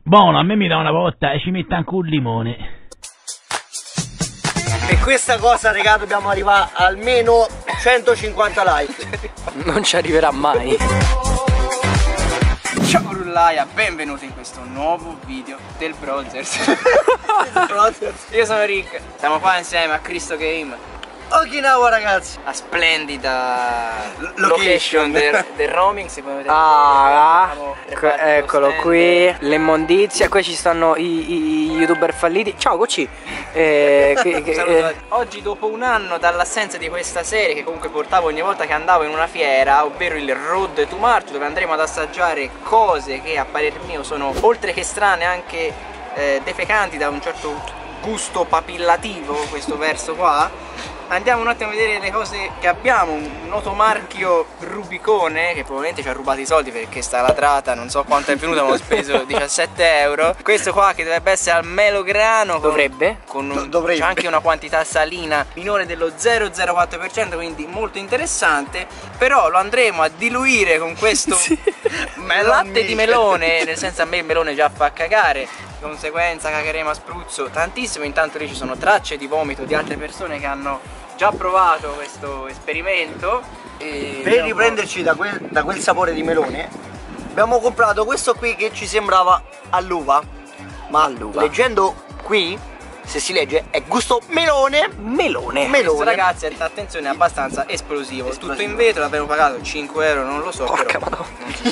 Buono, a me mi dà una botta e ci mette anche un limone. E questa cosa, raga, dobbiamo arrivare almeno 150 like. Non ci arriverà mai. Ciao Rullaia, benvenuti in questo nuovo video del Brothers. Io sono Rick, siamo qua insieme a Cristo Game. Okinawa, ragazzi. La splendida location del roaming, si può vedere. Eccolo qui, l'immondizia. Qui ci stanno i youtuber falliti. Ciao Gocci. Oggi, dopo un anno dall'assenza di questa serie che comunque portavo ogni volta che andavo in una fiera, ovvero il Road to March, dove andremo ad assaggiare cose che a parer mio sono oltre che strane anche defecanti da un certo gusto papillativo, questo verso qua. Andiamo un attimo a vedere le cose che abbiamo. Un noto marchio Rubicone che probabilmente ci ha rubato i soldi perché sta latrata, non so quanto è venuta, ma ho speso 17 euro. Questo qua che dovrebbe essere al melograno, dovrebbe? C'è anche una quantità salina minore dello 0,04%, quindi molto interessante. Però lo andremo a diluire con questo latte di melone, nel senso, a me il melone già fa cagare, di conseguenza cagheremo a spruzzo tantissimo. Intanto lì ci sono tracce di vomito di altre persone che hanno già provato questo esperimento. E per riprenderci da quel sapore di melone, abbiamo comprato questo qui che ci sembrava all'uva, ma all'uva, leggendo qui, se si legge, è gusto melone. Questo, ragazzi, attenzione, è abbastanza esplosivo. Tutto in vetro, l'abbiamo pagato 5 euro, non lo so. Porca però non si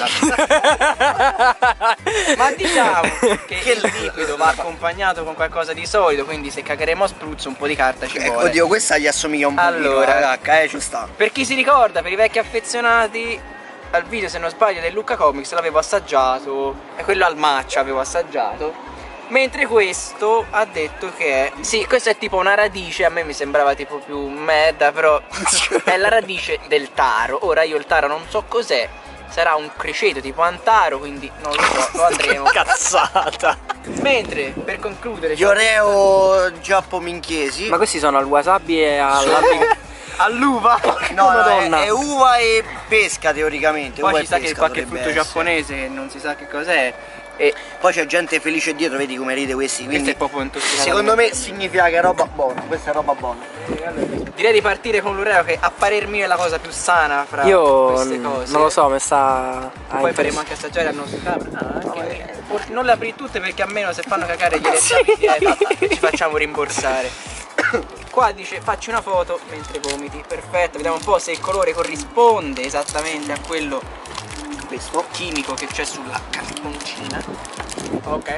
sa. Ma diciamo che il liquido va accompagnato con qualcosa di solido, quindi se cagheremo a spruzzo un po' di carta ci vuole. Oddio, questa gli assomiglia un po'. Allora, ci sta. per chi si ricorda, per i vecchi affezionati al video, se non sbaglio, del Lucca Comics, l'avevo assaggiato, e quello al matcha avevo assaggiato. Mentre questo ha detto che sì, questo è tipo una radice, a me mi sembrava tipo più merda, però è la radice del taro. Ora io il taro non so cos'è, sarà un criceto tipo antaro, quindi non lo so, lo andremo. Cazzata. Mentre per concludere Gli oreo giappominchiesi. Ma questi sono al wasabi e all'uva. No, Madonna. è uva e pesca teoricamente. Poi uva ci e sa che pesca qualche dovrebbe frutto essere. giapponese che non si sa che cos'è. E poi c'è gente felice dietro, vedi come ride questi. questo Quindi è proprio intossicato. secondo me significa che è roba buona. Questa è roba buona. Direi di partire con l'ureo, che a parer mio è la cosa più sana fra queste cose. non lo so, mi sta. Poi faremo anche assaggiare al nostro camera. Non le apri tutte perché almeno se fanno cagare gli ci facciamo rimborsare. Qua dice facci una foto mentre vomiti. Perfetto, vediamo un po' se il colore corrisponde esattamente a quello, questo chimico che c'è sulla cartoncina. Ok.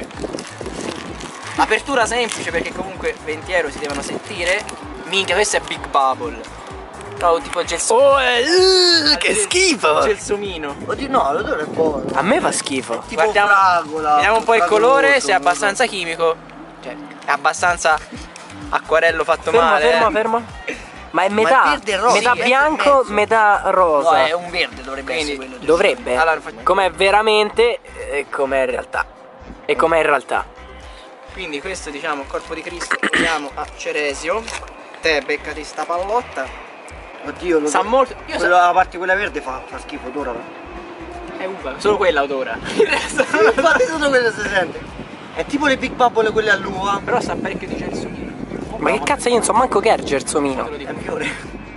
Apertura semplice perché comunque 20 euro si devono sentire. Minchia, questo è Big Bubble. No, tipo gelsomino. Che schifo! Gelsomino. Oddio, no, l'odore è buono. A me fa schifo. Tipo Guardiamo, fragola. vediamo un po' il fragoloso, colore, se è abbastanza chimico. Cioè, è abbastanza acquarello fatto male. Fermo. Ma è Ma metà, è verde e rosa. metà Sì, è bianco, mezzo. metà rosa. No, è un verde, dovrebbe Quindi essere quello. Dovrebbe? Allora, com'è veramente e com'è in realtà. E com'è in realtà. quindi questo, diciamo, corpo di Cristo, andiamo a Ceresio. Te beccati sta pallotta. Oddio, lo Sa molto. la parte quella verde fa schifo, odora. È uva, solo quella odora. Il resto non lo so. Infatti tutto quello si sente. È tipo le Big Bubble, quelle all'uva. Però sa parecchio di gelsomino. Ma che cazzo, io non so manco che è il gelsomino. Te lo dico. È fiore.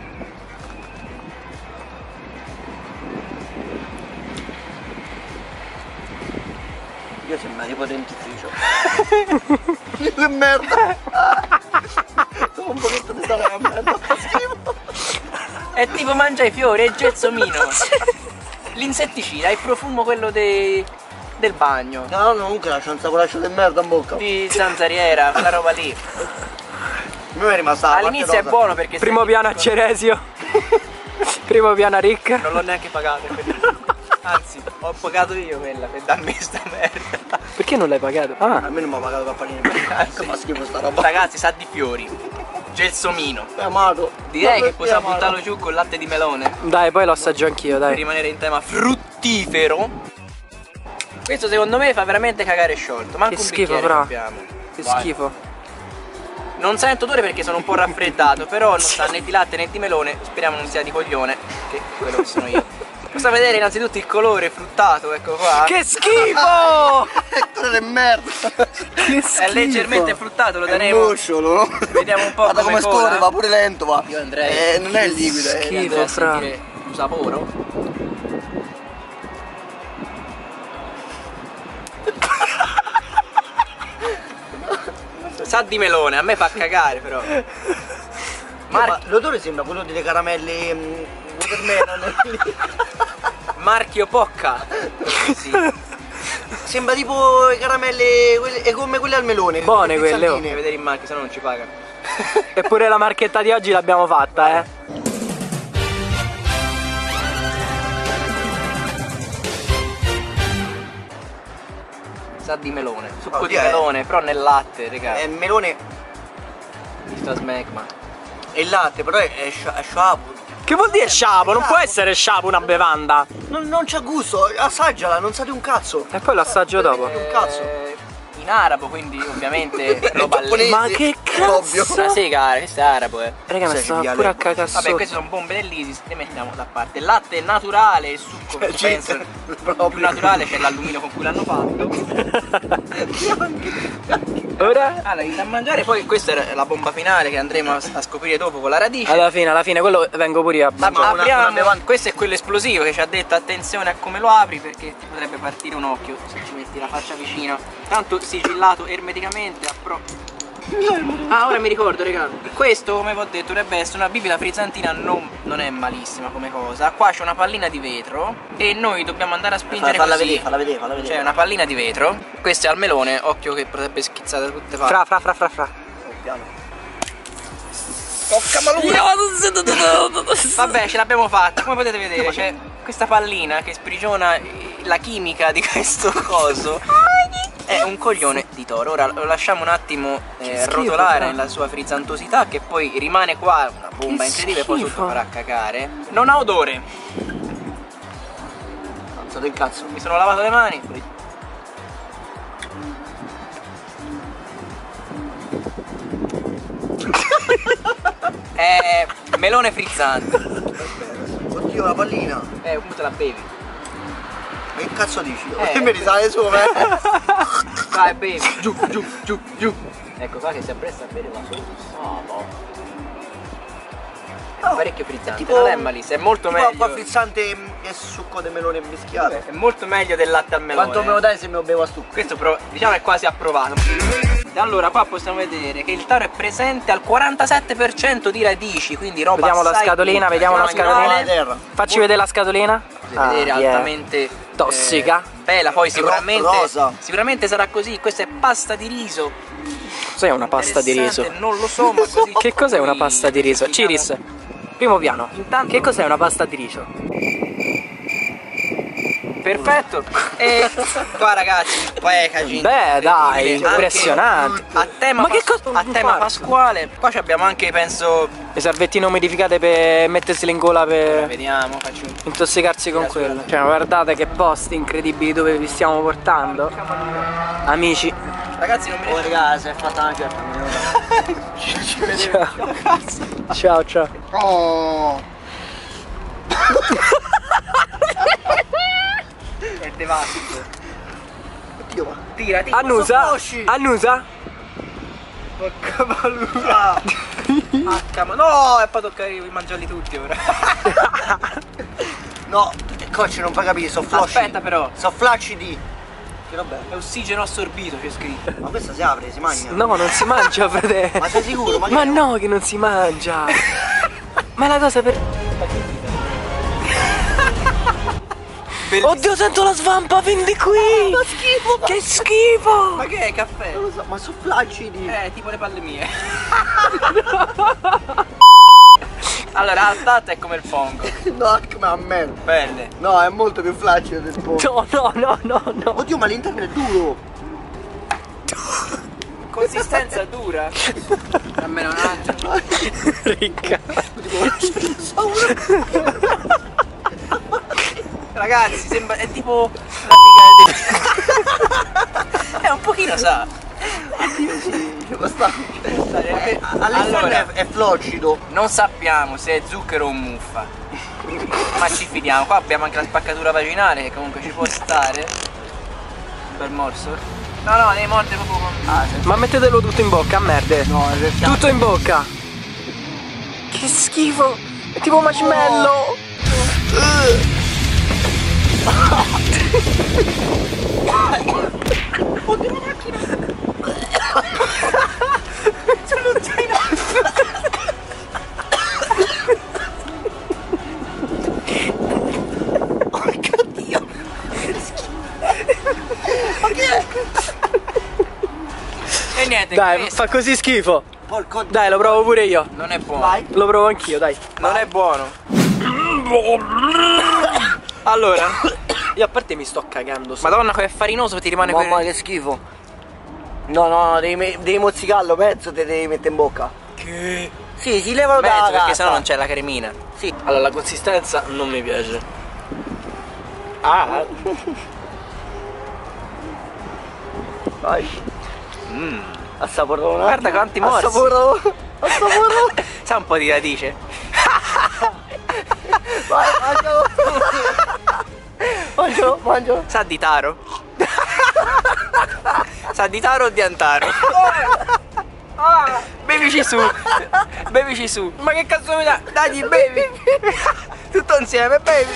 Io sembra tipo dentifricio. Che merda. Dopo un pochetto di sale a merda, fa schifo. È tipo mangia i fiori, è il gelsomino. L'insetticida, il profumo quello del bagno. No, comunque lascia un saporaccio di merda in bocca. Di zanzariera, quella roba lì. Mi è rimasta la parte All'inizio è rosa. buono perché Primo piano a Ceresio. Primo piano a Rick. non l'ho neanche pagato. Anzi, ho pagato io quella per darmi sta merda. Perché non l'hai pagato? Ah, A me non mi ha pagato Capparini. Che fa schifo sta roba. Ragazzi, sa di fiori. Gelsomino. È amato. Direi che possiamo buttarlo giù con latte di melone dai, poi lo assaggio anch'io, per dai. rimanere in tema fruttifero. Questo secondo me fa veramente cagare sciolto. Manco Che un schifo, bicchiere però. abbiamo. Che Vai. schifo. Non sento odore perché sono un po' raffreddato, però non sa né di latte né di melone. Speriamo non sia di coglione, che quello che sono io. Possiamo vedere innanzitutto il colore fruttato, ecco qua. Che schifo! Ettore di merda. È leggermente fruttato, lo È daremo. gocciolo, no? Vediamo un po' Guarda come cola. scorre, va pure lento, va. Io andrei. Non è liquido, è schifo. Andrei a fra. sentire un sapore. Sa di melone, a me fa cagare però. Ma l'odore sembra quello delle caramelle watermelon. Marchio Pocca. Sì. Sembra tipo le caramelle è come quelle al melone. Buone quelle, oh. Devi vedere il marchio, se no non ci paga. Eppure la marchetta di oggi l'abbiamo fatta, eh. Sa di melone, succo Oh, di è? melone, però nel latte, raga. È melone Mi sta smegma. e latte, però è sciapo. Che vuol dire sciapo? Non può essere sciapo una bevanda. Non c'ha gusto, assaggiala, non sa di un cazzo. E poi l'assaggio dopo. Un cazzo. In arabo, quindi ovviamente roba lì. Giapponese. Ma che Ovvio. cazzo? Ma sì, cara, questo è arabo, Raga, mi Sai, sta cinghiale. pure a cagare Vabbè, sotto. queste sono bombe dell'Isis, le mettiamo da parte. Il latte è naturale, il succo penso più naturale, c'è l'alluminio con cui l'hanno fatto. Ora? Allora, inizia a mangiare, poi questa è la bomba finale che andremo a scoprire dopo con la radice. Alla fine, quello vengo pure io a mangiare. Apriamo, questo è quello esplosivo che ci ha detto attenzione a come lo apri perché ti potrebbe partire un occhio se ci metti la faccia vicino. Tanto sigillato ermeticamente Ah, ora mi ricordo, raga. Questo, come vi ho detto, dovrebbe essere una bibita frizzantina, non è malissima come cosa. Qua c'è una pallina di vetro e noi dobbiamo andare a spingere Falla così. vedere. C'è una pallina di vetro. Questo è al melone, occhio che potrebbe schizzare da tutte parti. Fra. Tocca malura. Vabbè, ce l'abbiamo fatta, come potete vedere c'è questa pallina che sprigiona la chimica di questo coso. È un coglione di toro. Ora lo lasciamo un attimo rotolare nella sua frizzantosità, che poi rimane qua una bomba incredibile, poi sotto farà cagare. Non ha odore. Alzate il cazzo. Mi sono lavato le mani. È melone frizzante. Oddio, la pallina. Come te la bevi? Ma che cazzo dici? Che mi risale su, Vai, bevi. Giù. Ecco qua che si appresta a bere la sua. Oh, boh. È parecchio frizzante, tipo- non è malissimo, è molto Tipo acqua meglio. frizzante e succo di melone mischiato. È molto meglio del latte al melone. Quanto me lo dai se me lo bevo a stucco? Questo però diciamo è quasi approvato. Allora qua possiamo vedere che il taro è presente al 47% di radici, quindi roba Vediamo la assai scatolina, piccola. vediamo la Siamo scatolina. in terra. Facci vedere la scatolina. Potete vedere yeah. altamente Tossica. bella, poi sicuramente rosa. sicuramente sarà così. Questa è pasta di riso. Cos'è una pasta di riso? Interessante, non lo so, ma così. Che cos'è una pasta di riso? Diciamo- Ciris, primo piano. Intanto- Che cos'è una pasta di riso? Perfetto. E qua ragazzi, packaging. Beh, dai, incredibile, impressionante. anche A tema, Ma che cosa a tema fare? pasquale. Qua ci abbiamo anche, penso. Le salvettine umidificate per mettersele in gola per Vediamo, faccio un. intossicarsi con quello. Cioè, guardate che posti incredibili dove vi stiamo portando. Amici. Ragazzi, non mi Oh raga, si è fatta una certa. Ciao. Oh. è devastato. Oddio, ma. Tira. Annusa. Annusa. Porca malura. No, e poi tocca mangiarli tutti ora. No, coach non fa capire, so flosci. Aspetta però. So flaccidi. Che roba è? È ossigeno assorbito, c'è scritto. Ma questa si apre, si mangia. No, non si mangia, frate. Ma sei sicuro? Ma, Ma no, che non si mangia. Ma è la cosa per... Oddio, sento la svampa, fin di qui. Che schifo! Che schifo. Ma che è caffè? Non lo so, ma so flaccidi. Tipo le palle mie. Allora, al tatto è come il pongo. No, come a me. Belle. No, è molto più flaccido del po'. No. Oddio, ma l'interno è duro. Consistenza dura. A me non mangia. Ricca. Ragazzi, sembra. È tipo. La figa è un pochino sa. All'interno Allora, è floccido. non sappiamo se è zucchero o muffa. Ma ci fidiamo, qua abbiamo anche la spaccatura vaginale che comunque ci può stare. Un bel morso. No, no, devi mordere proprio con... Ma mettetelo tutto in bocca, a merda. No, Tutto in bocca. Che schifo. È tipo marshmallow. E niente, Dai, questo fa così schifo. Porco Dai, lo provo pure io. non è buono. Vai. Lo provo anch'io, dai. Non è buono. Allora, Io a parte mi sto cagando. Madonna, che è farinoso, ti rimane Mamma quel... che schifo. No, devi mozzicarlo, mezzo te devi mettere in bocca. Che... Sì, si levano mezzo, da perché casa. sennò non c'è la cremina. Sì. Allora, la consistenza non mi piace. Ah. Vai. Assaporona. Guarda quanti morsi. Assaporona. Sa un po' di radice. Vai, mangialo. Mangialo. Sa di taro. Sa di taro o di antaro? Bevici su. Bevici su. Ma che cazzo mi dà? Dagli, bevi. Tutto insieme, bevi.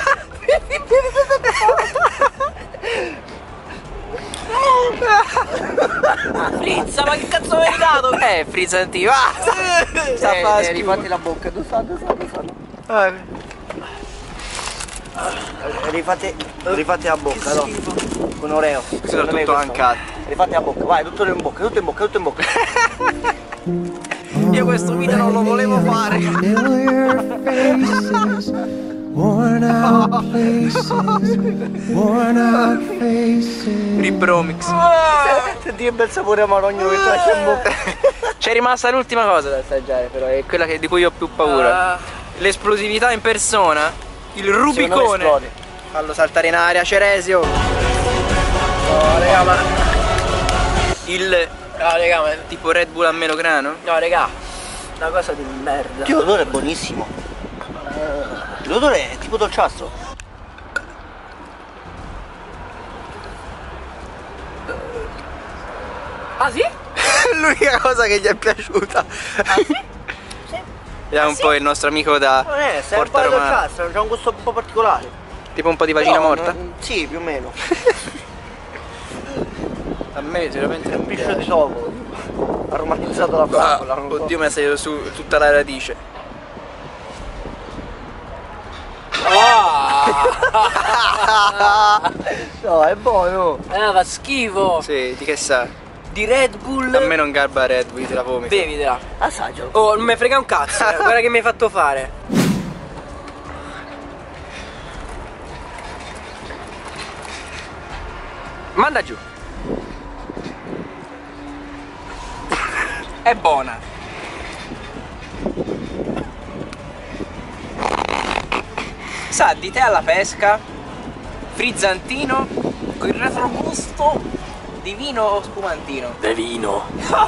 Frizza, ma che cazzo mi hai dato? Frizzanti, va! Sta a fare schifo. Rifatti la bocca, dove stanno? Rifatti la bocca, no? Con Oreo. Questo è tutto uncut. Rifatti la bocca, vai, tutto in bocca, tutto in bocca, tutto in bocca. Io questo video non lo volevo fare. Familiar faces, worn out places, worn out faces. Ribromix. Senti che bel sapore amarogno che lascia in bocca. C'è rimasta l'ultima cosa da assaggiare, però è quella di cui ho più paura. L'esplosività in persona. Il Rubicone. Esplode. Fallo saltare in aria, Ceresio. No, raga, ma... Il No, raga, ma... tipo Red Bull a melograno. No, raga. Una cosa di merda. L'odore è buonissimo. L'odore è tipo dolciastro. Ah, sì? L'unica cosa che gli è piaciuta. Ah, sì? Vediamo un po' il nostro amico da Non è, se è un po' Porta Romana. dolciastro, c'ha un gusto un po' particolare. Tipo un po' di vagina Però, morta. Sì, più o meno. A me sicuramente È un non piscio piace. di topo. Aromatizzato la fragola. non lo so. Oddio, mi è salito su tutta la radice. No, è buono. Fa schifo. Sì, di che sa? Di Red Bull. A me non garba Red Bull, te la vomito. Bevitela. Assaggialo. Oh, non mi frega un cazzo. Guarda che mi hai fatto fare. Manda giù. È buona. Sa di te alla pesca, frizzantino, con il retrogusto di vino o spumantino. De vino.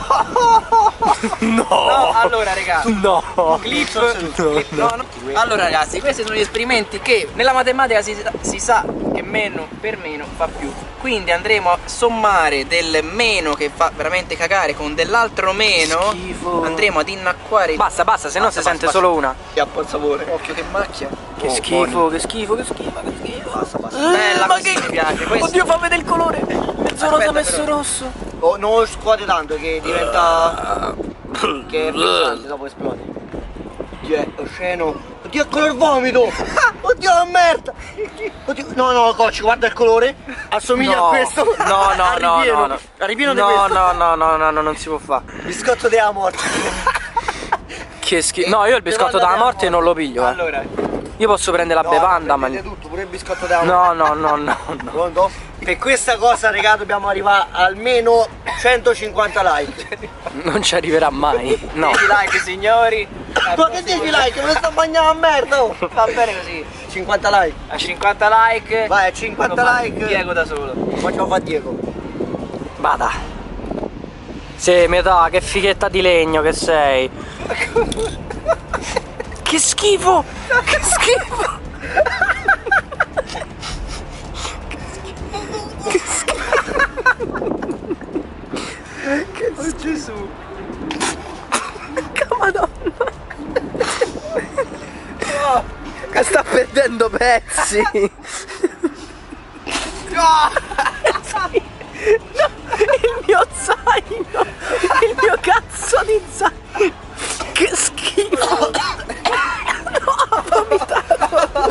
No, allora raga, No. clip, no. Allora ragazzi, questi sono gli esperimenti che nella matematica si sa che meno per meno fa più. Quindi andremo a sommare del meno che fa veramente cagare con dell'altro meno. Schifo. Andremo ad innacquare. Basta, basta, se no si sente solo una. Che ha il sapore. Occhio che macchia. Che schifo, che schifo, che schifo, che schifo. Basta, basta. Bella, ma così che... mi piace. Questo. Oddio, fa vedere il colore. Mezzo rosa, Aspetta, messo però. rosso. Oh, non lo scuote tanto che diventa. Che è frizzante dopo esplode. Oddio, è osceno. Oddio, è color vomito! Oddio, la merda! Oddio, no, Cocci, guarda il colore. Assomiglia No. a questo. No, no, A no, ripieno. no, no. A ripieno di No, questo. no, non si può fare. Biscotto della morte. Che schifo. No, io il biscotto della morte non lo piglio, eh. Allora, Io posso prendere la bevanda, ma... prendete tutto, pure il biscotto della morte. No. Pronto? Per questa cosa, raga, dobbiamo arrivare almeno 150 like. Non ci arriverà mai. No. 10 like signori. Ma che 10 like? Me sto mangiando a merda! Oh. Va bene così. 50 like. A 50 like. Vai, a 50 like. Diego da solo. Facciamo fa Diego. Vada. Sì, metà, che fighetta di legno che sei. Che schifo! Che schifo! Che schifo! Oh Gesù! Madonna! Che sta perdendo pezzi! No! Il mio zaino! Il mio cazzo di zaino! Che schifo! No, ho vomitato!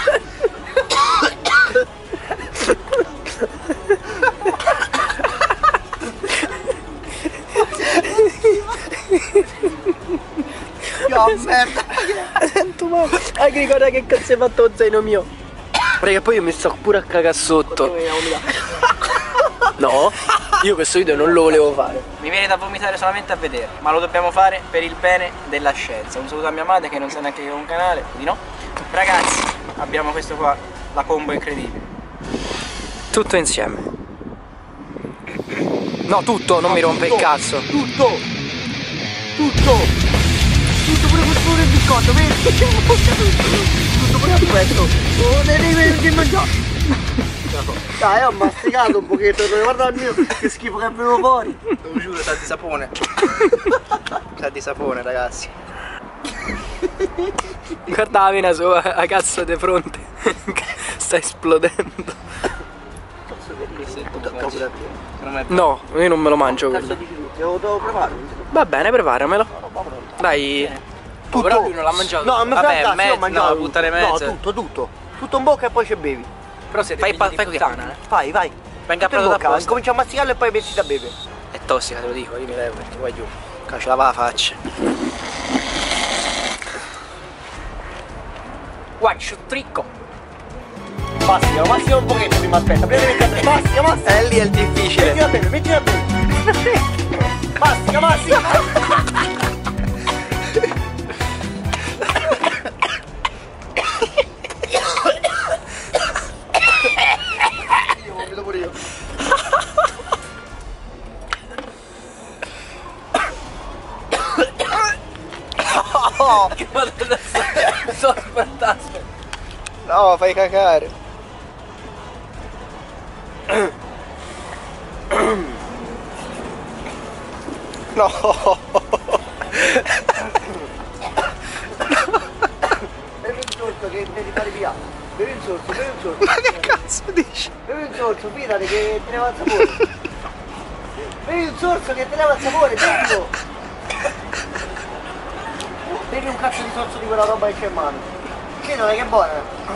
No, merda! Sento male! Che ricorda che cazzo hai fatto lo zaino mio? Perché poi io mi sto pure a cagare sotto. No, io questo video non lo volevo fare. Mi viene da vomitare solamente a vedere, ma lo dobbiamo fare per il bene della scienza. Un saluto a mia madre che non sa neanche che ho un canale, di no? Ragazzi, abbiamo questo qua, la combo incredibile. Tutto insieme. No, tutto, non mi rompe il cazzo. Tutto! Tutto! Tutto pure questo del biscotto, vedi? Tutto pure aspetto! Oh, ne devi mangiare! Dai, ho masticato un pochetto, guarda il mio, che schifo che è venuto fuori! Te lo giuro, sa di sapone. Sa di sapone, ragazzi. Guarda la vena a cazzo di fronte. Sta esplodendo. No, io non me lo mangio quello. Devo preparare. Va bene, preparamelo. Dai. Tutto. Però lui non l'ha mangiato. No, mi vabbè, frega, mezzo, ho mangiato. no, buttare mezzo. No, tutto. Tutto in bocca e poi ci bevi. Però se Fai fai puttana, Vai. Venga Tutto in approdato bocca, apposta. comincia a masticarlo e poi metti da bere. È tossica, te lo dico, io mi levo perché vai giù. Caccia, lava la faccia. 1, 2, 3, go. Mastica un pochetto prima, aspetta, prima di mettere. Mastica. Lì è il difficile. Mettila a bere. Mastica. Io vomito pure io. Sto aspettando. No, fai cacare. No. Bevi un sorso che devi fare via. Bevi un sorso. Ma che cazzo dici? Bevi un sorso, fidati che te ne va il sapore. Bevi un sorso che te ne va il sapore, bevilo. Bevi un cazzo di sorso di quella roba che c'è in mano. Che non è che è buona.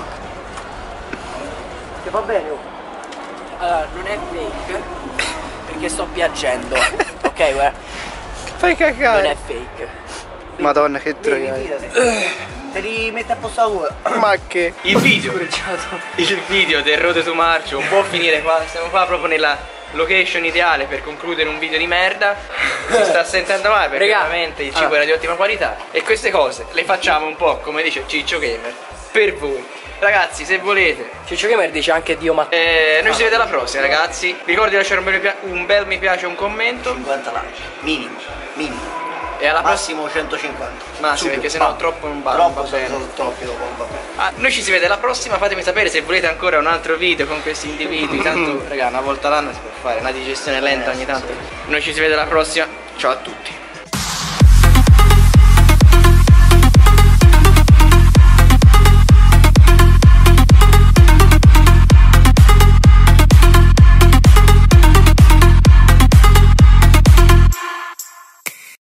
Ti fa bene, oh. Allora, non è fake perché sto piangendo. Ok, guarda. Fai Non è cacare. fake. Madonna che Bevi, troia. fidati. Te li metti a posto la gola. Ma che? Il video del Road to Marcio non può finire qua. Siamo qua proprio nella location ideale per concludere un video di merda. Si sta sentendo male perché Raga, veramente il cibo era di ottima qualità. E queste cose le facciamo un po', come dice Ciccio Gamer, per voi. Ragazzi, se volete, Ciccio Gamer dice anche Dio Matteo. noi ci vediamo alla prossima, ragazzi. Vi ricordo di lasciare un bel mi piace e un commento. 50 like. Minimo. E alla prossima. Massimo 150. Massimo, Subito, perché sennò va. troppo non va. Troppo non va bene. sono troppi dopo, non va bene. Noi ci si vede alla prossima, fatemi sapere se volete ancora un altro video con questi individui. Tanto, raga, una volta l'anno si può fare, una digestione lenta ogni tanto. Noi ci si vede alla prossima. Ciao a tutti.